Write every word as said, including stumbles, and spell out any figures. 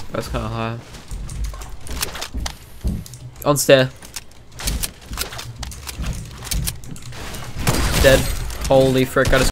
That's kind of high. On stair. Dead. Holy frick, I just